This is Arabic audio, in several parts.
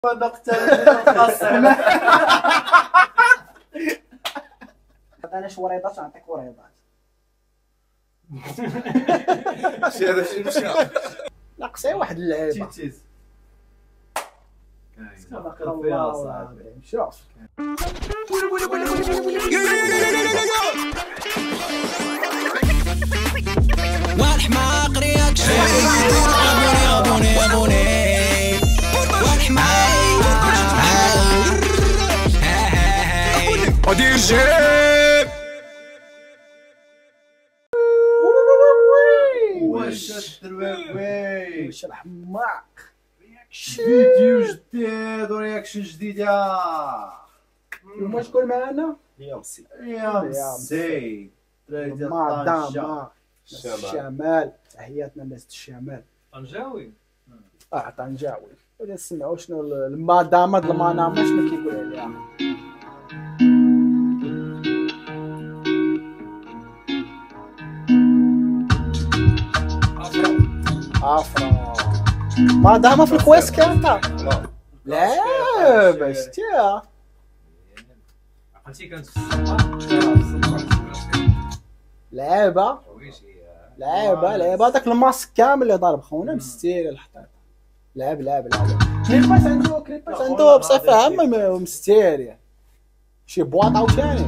انا شوريطات نعطيك وريضات. شي هذا شي مشى. ناقصي واحد اللعيبه. تيتيز. تبارك الله. شوف والحماق رياكشن ابوني والحماق ودير جيب واش الدرواوي واش الحماق فيديو جديد ورياكشن جديد يا اليوم شكون معنا؟ يا مسي مدام الشمال. تحياتنا لناس الشمال. طنجاوي طنجاوي. ولا نسمعوا شنو المدام د المنامه شنو كيقول عليها. عفرا مدام في الكويس كانت لا باش تيا عقلتي كانت في لعبه لعبه داك الماسك كامل اللي ضارب خونا مستير الحطيط. لعب كليبات عنده بصفه عامه مستير يعني شي بواط عاوتاني.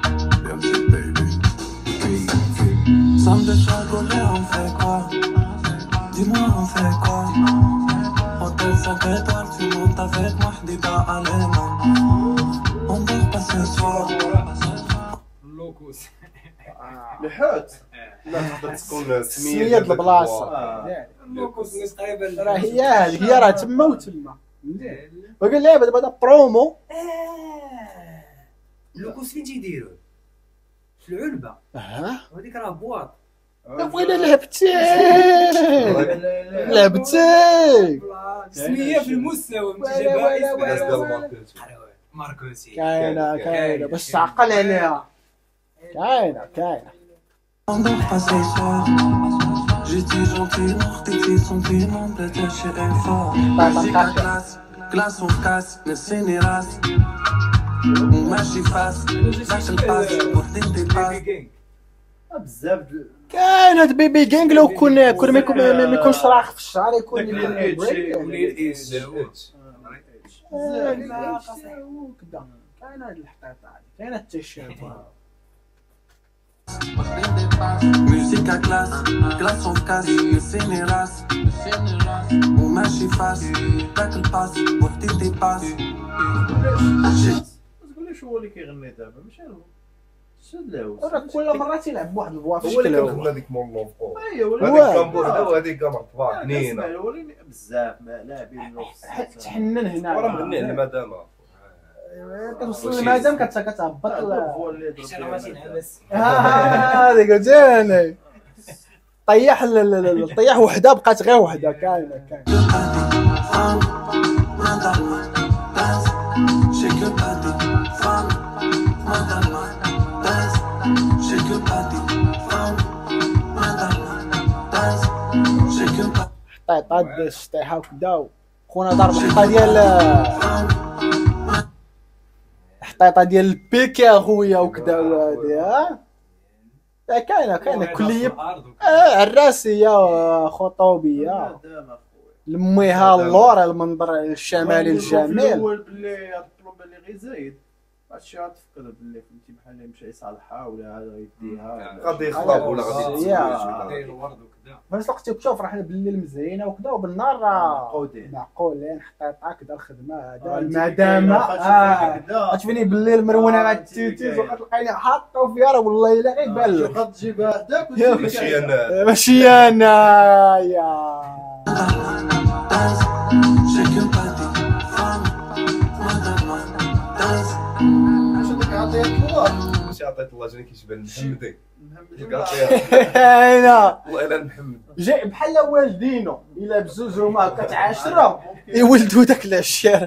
Dis-moi on fait quoi? Hôtel 5 étoiles, tu montes avec moi, j'dis Alena. On dort pas ce soir. اللوكوس الحوت لا تقدر تكون سميه د البلاصه. اللوكوس الناس قريبه راه هي هذيك هي راه تما وتما. وقال لي دابا برومو. اللوكوس فين تيديروا؟ في العلبه. وهذيك راه بواط. وين لعبتي سميه في المستوى ماركوسي كاينه باش تعقل عليها. كاينه On dort pas ce soir. J'étais gentiment, tes filles sont tellement détachées et fort. Musique à glace on casse, mais c'est une race. On mâche face, lâche le passe, pour tes passes. بزاف كاين هاد بيبي جينغ لو كون ما يكونش راخ في الشعر يكون كاين هاد الحطيطه هادي كاين حتى الشابه. Musique à glace on casse, mais c'est une race. On mâche face, tacle le passe, pour tes passes. تقول لي شو هو اللي كيغني دابا ماشي هو راه كل مره تيلعب بواحد الفوا في هو اللي الشكل. كنخدم هذيك مولوف ايوا هذيك كامبوزا وهذيك كامطبا بنينه بزاف لاعبين تحنن هنا وراه مغني المدام كتوصل للمدام كتهبط هو اللي هذيك عاوتاني طيح وحده بقات غير وحده. كاينه حطيطات الشطيحه وكدا. خونا ضرب حطيطه ديال البيك يا خويا وكدا وهادي. كاينه كليه عراسيه خطوبيه لميها اللور المنظر الشمالي الجميل. هو باللي هاد البلومبه اللي غير زايد هادشي غتفكر باللي فهمتي بحال مشى يصالحها ولا هذا يديها غادي يخطب ولا غادي داير الورد وكذا. فاش وقت تشوف راه حنا بالليل مزينه وكذا وبالنهار راه معقودين حطيطه كذا الخدمه هذا المدامه تشوفني بالليل مرونه مع التيتيز وكتلقيني حاطه فيها راه والله الا غير بان لك غتجيبها هداك ماشي انا يا شي عطيت الله جاني كيشبه محمدي والله الا محمد جاي بحال والدينو الا بزوج هما كتعاشروا يولدوا داك العشار.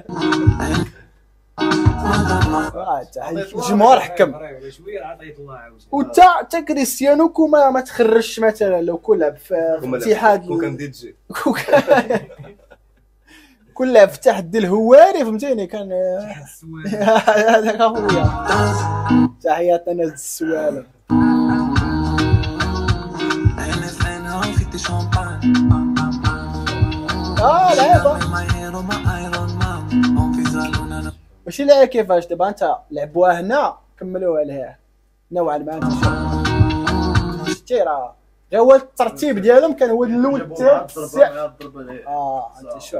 الجمهور حكم وتا كريستيانو كوما ما تخرجش مثلا لو كون لعب في اتحاد كون كان دي جي كلها فتح دي الهواري فهمتيني كان هذاك اخويا تحياتنا ناس السوالف لعبه ماشي لا كيفاش دابا انت لعبوها هنا كملوها لهيه نوعا ما انت شتي راه غير هو الترتيب ديالهم كان هو الاول الثالث انت شوف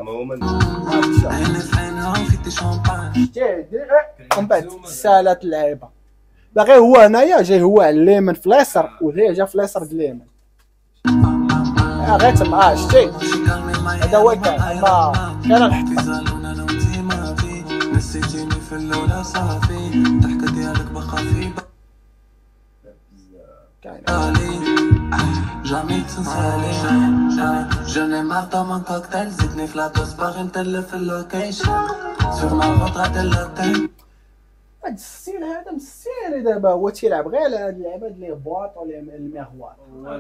شتي ومن بعد سالات اللعيبه باغي هو هنايا جاي هو على اليمين في اليسار وهي جا في اليسار د اليمين غير تما شتي هذا هو كان الحق نسيتيني في اللولا صافي ضحكة ديالك بقى في جامي تنسالي جاني مارطا من كوكتيل زدني في لاطوس باغي نتلف في اللوكيشن سيغ غطرة اللوتين هاد الستيل هذا مسيري دابا هو تيلعب غير هاد اللعبات لي بواط ولا الميغوار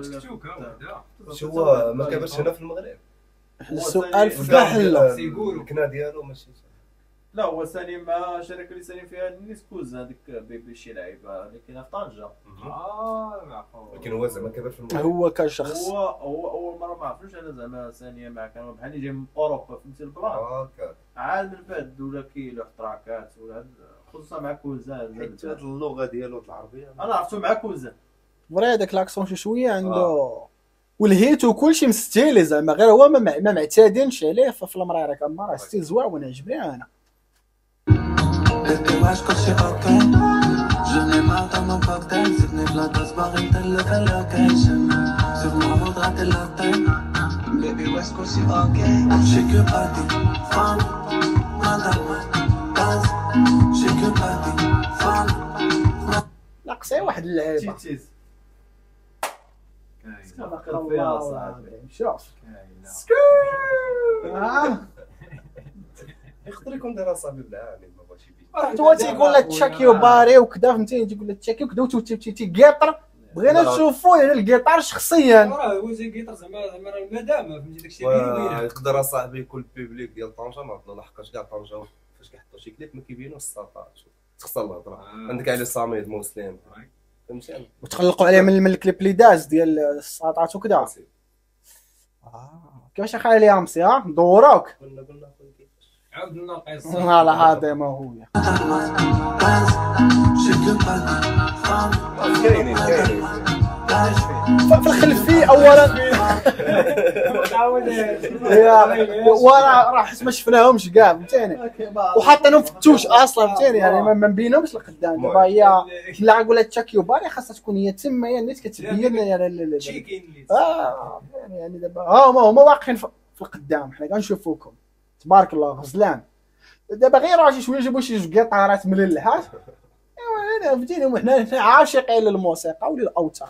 هو ما كبرش هنا في المغرب السؤال في كاع حلو الكنا ديالو ماشي لا هو ثاني مع شركه اللي ثاني فيها نيسكوز هذيك بيبي شي لعيبه اللي كاينه في طنجه معقول ولكن هو زعما كبر في المغرب هو كشخص هو اول مره ما عرفتوش انا زعما ثانيه مع كانوا بحال جاي من اوروبا فهمتي البلان عاد من بعد ولا كيلو احتراكات ولا خصوصا مع كوزان حيت هاد اللغه ديالو العربيه انا عرفتو مع كوزان فري هذاك لاكسون شويه عنده والهيت وكلشي مستيلي زعما غير هو ما معتادينش عليه في المريره كان راه ستيل زوين عجبني انا واش كلشي اوكي جوني مارطا من كوكتيل زدني في لاطوس باغي نتلف اللوكيشن سيغ غطرة اللوتين بيبي واش كلشي اوكي شيكو باتي فان مادام دانس شيكو باتي فان ناقصي واحد اللعيبه تيتيز شوف يقدر يكون دار اصابي بالعامل ما بغاش رحت هو تيقول لك تشاكيو باري وكذا فهمتيني تيقول لك تشاكيو وكذا وتيقيطر بغينا نشوفوا يعني القيطار شخصيا راه هو زي قيطر زعما المدام فهمتي داكشي بينو وبينها يقدر اصاحبي يكون البيبليك ديال طنجه ما عرفت لحقاش كاع طنجه فاش كيحطوا شي كليب ما كيبينوش الساطات تخسر الهضره عندك علي صامد مسلم فهمتي وتقلقوا عليه من الكليب اللي داز ديال الساطات وكذا كيفاش اخالي امسي ندوروك قلنا عاود لنا القصه والله هذا ما هو كاينين في الخلفيه اولا وراه راه حيت ما شفناهمش كاع فهمتيني وحاطينهم في التوش اصلا فهمتيني يعني ما مبينهمش لقدام دابا هي لا نقول لك تشاكيو باري خاصها تكون هي تما هي نيت كتبين تشيكين يعني دابا هما واقفين في القدام حنا كنشوفوكم تبارك الله غزلان دابا غير راه شويه جابوا شي جوج قيطارات مللحات ايوا انا فهمتيني وحنا عاشقين للموسيقى وللاوتار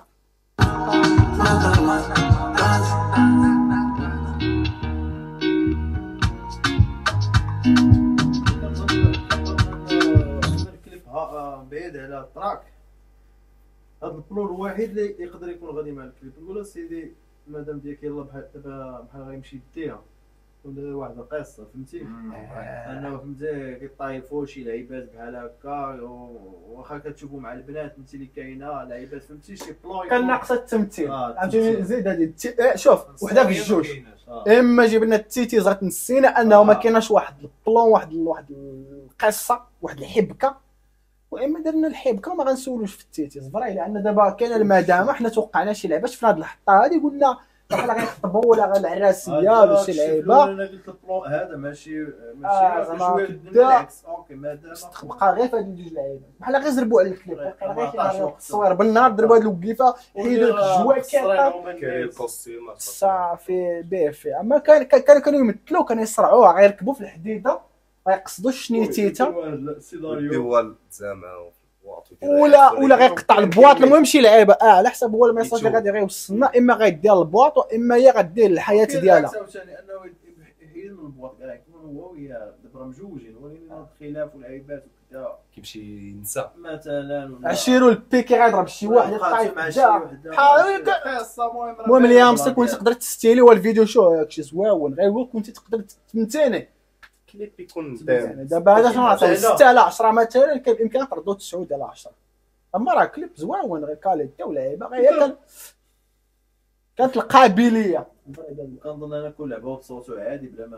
بعيد على التراك هذا البلو الوحيد اللي يقدر يكون غادي مع الكليب نقول سيدي المدام ديالك يلاه بحال غيمشي يديها ولا واحد القصه فهمتي انه فهمتي كيطايفوا شي لعيبات بحال هكا واخا كتشوفوا مع البنات فهمتي اللي كاينه لعيبات فهمتي شي بلان كان ناقص التمثيل عرفتي زيد هذه شوف وحده في الجوج اما جبنا التيتيز نسينا انه ما كايناش واحد البلان واحد القصه واحد الحبكه واما درنا الحبكه وما غنسولوش في التيتيز فري لان دابا كاينه المدامه حنا توقعنا شي لعبه شفنا هذه الحطه هذه قلنا بحال غيخطبوا ولا العراسيه ولا شي لعيبه انا قلت البلان هذا ماشي شويه بالعكس اوكي مادام بقى غير في هاد الجوج لعيبات بحال غير زربوا على الكليب غير التصوير بالنهار ضربوا هاد الوقيفه حيدوا الجواكت كاين الكوستيم صافي بيفي اما كانوا يمثلوا كانوا يصرعوها غيركبوا في الحديده غيقصدوا الشنيتيتا الدول زعما ولا غيقطع البواط المهم شي لعيبه على حسب هو الميساج اللي غادي غيوصلنا اما غيدير البواط واما هي غدير الحياه ديالها ثاني انه يحيد من البواط كاع يكون هو ويا دابا مجوجين ولكن الخلاف والعيبات وكذا كيمشي ينسى مثلا عشيرو البيكي غيضرب شي واحد يطيح مع شي جا وحده بحال المهم اليوم كنت تقدر تستيلي والفيديو شو شي زواون غير هو كنت تقدر تمتيني الكليب يكون يعني دابا هذا شنو نعطيو 6 على 10 مثلا كان بامكانك تردو 9 على 10. اما راه كليب زوين غير كاليتي ولعيبه غير كانت القابليه. كنظن انا كل لعبه بصوتو عادي بلا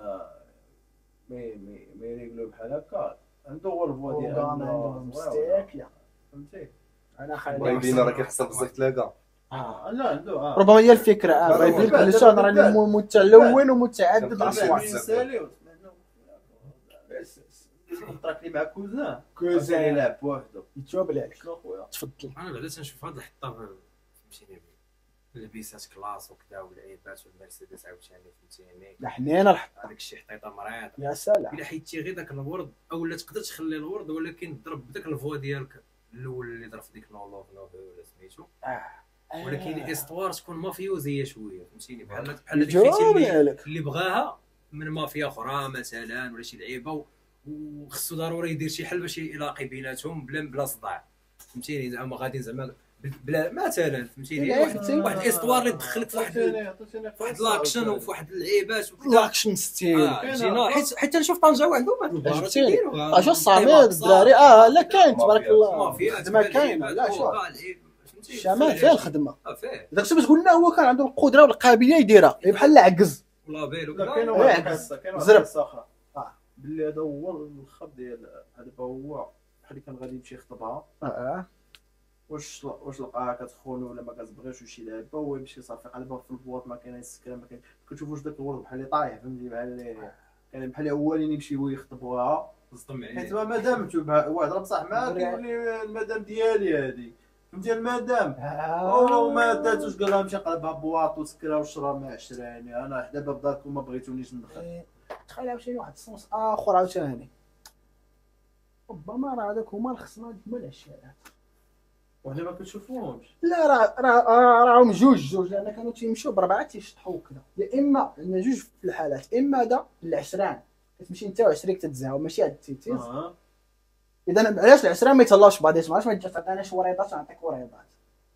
ما يريقلو بحال هكا عنده هو الفوا ديالو عنده مستيقيه فهمتي. انا خايف باين راه كيخسر بزاف تلاقى. لا عنده ربما هي الفكره باين لك علاش انا راني متلون ومتعدد الاصوات. التراك اللي مع كوزان كوزان يلعب بوحدو يتوب عليك. شنو خويا تفضل. انا بعدا تنشوف هاد الحطه فهمتيني لبيسات كلاس وكذا والعيبات والمرسيدس عاوتاني فهمتيني لا حنينه الحط هذاك الشيء حطيطه مريض. يا سلام. الا حيدتي غير داك الورد اولا تقدر تخلي الورد ولكن ضرب بداك الفوا ديالك الاول اللي ضرب في ديك نولوف ولا سميتو. ولكن الاستوار تكون مافيوزيه شويه فهمتيني بحال ديك اللي بغاها من مافيا اخرى مثلا ولا شي لعيبه وخصو ضروري يدير شي حل باش يلاقي بيناتهم بلا صداع فهمتيني. زعما غادي زعما بلا مثلا فهمتيني واحد الاستوار اللي تدخلك في واحد لاكشن وفي واحد اللعيبات لاكشن ستيل جينا حيت نشوف طنجه عندهم هاد البارات كيديروا شوف صامد الدراري لا كاين تبارك الله الخدمه كاينه. لا شوف الشمال فيه الخدمه داك الشيء باش قلنا هو كان عنده القدره والقابليه يديرها بحال العجز والله بالو كاين واحد زرب. اخرى باللي هذا هو الخط ديال هذا هو بحال اللي كان غادي يمشي يخطبها واش لقاها كتخون ولا ما كتبغيش وشي لعبه هو يمشي صافي قلبها في البواط ما كاين السكره ما كاين كتشوف واش داك الورد بحال اللي طايح فهمتي بحال كان بحال اولين يمشيو يخطبوها صدم حيت عليه مادام واحد راه بصح معاك يولي المدام ديالي هذه فهمتي المدام وما داتوش قال لها مشي قلبها بواط وسكره وشرا ما عشراني انا دابا بداركم ما بغيتونيش ندخل. تخيل عاوتاني واحد الصوص اخر عاوتاني ربما راه هذاك هما الخصنا ديما العشيرات وحنا ما كنشوفوهمش. لا راهم جوج لان كانوا تيمشيو بربعه تيشطحوا كذا يا اما عندنا جوج في الحالات اما هذا العشران كتمشي انت وعشريك تتزاو ماشي هاد التيتيز. اذا علاش العشران ما يتهلاوش بعضياتهم علاش ما تجي تعطينا شي وريضات نعطيك وريضات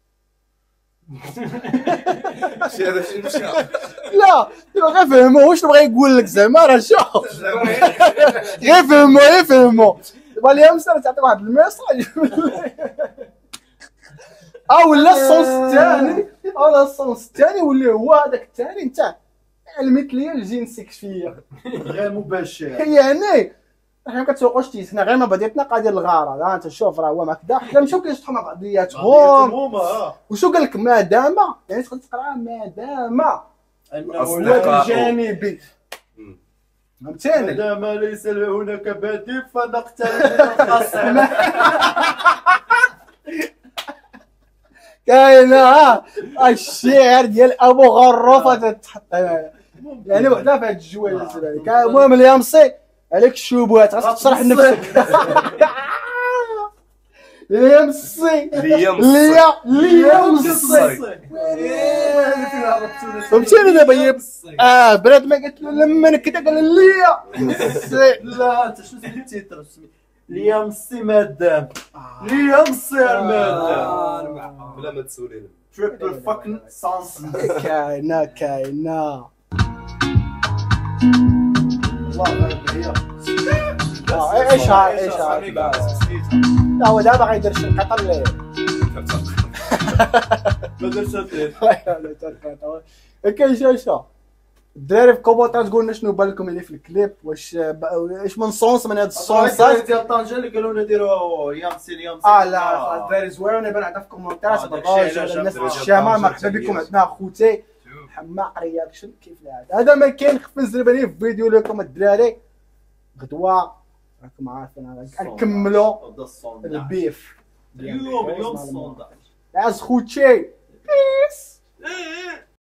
شي هذا شي مشى. لا غير فهموا واش بغا يقول لك زعما راه شوف غير فهموا دابا اليوم سنه تعطيك واحد الميساج ولا الصوص الثاني واللي هو هذاك الثاني نتاع المثليه الجنسيه غير مباشر يعني حنا ما كتسوقوش تيسنا غير ما بديتنا قادر الغاره لا انت شوف راه هو هكذا حنا مشاو كيشطحوا مع بعضياتهم وشو قال لك ما دام يعني تقدر تقرا ما دام أصدقاء جانبي فهمتيني ما دام ليس هناك بديل فنقترب الخصم. كاينه الشعر ديال ابو غرفه تتحط يعني وحده في هاد الجواله الزبالة. المهم اليامسي عليك الشبهات خاصك تشرح نفسك. اليامسي فهمتيني دابا بلاد ما قالت له لما كذا قال لي لا انت شنو سميت التيتر اليامسي مادام اليامسي المادام بلا ما تسولينا تريبل فاكن سانس كاينه والله غير هي ايش لا هو دابا غيدير شي قطر اللي ما درتش التيتر كاين شاشه الدراري في كومونتات قولنا شنو بالكم اللي في الكليب واش من صونس من هاد الصونسات ديال طنجه اللي قالوا لنا ديروا يامسي لا الدراري زويون يبان عندنا في الكومونتات بالراجل الناس الشمال مرحبا بكم عندنا خوتي حماق رياكشن كيف هذا ما كاين خف نزربني في فيديو لكم الدراري غدوه راكم عارفين نكملوا البيف اليوم الصونداج عز خوتي بيس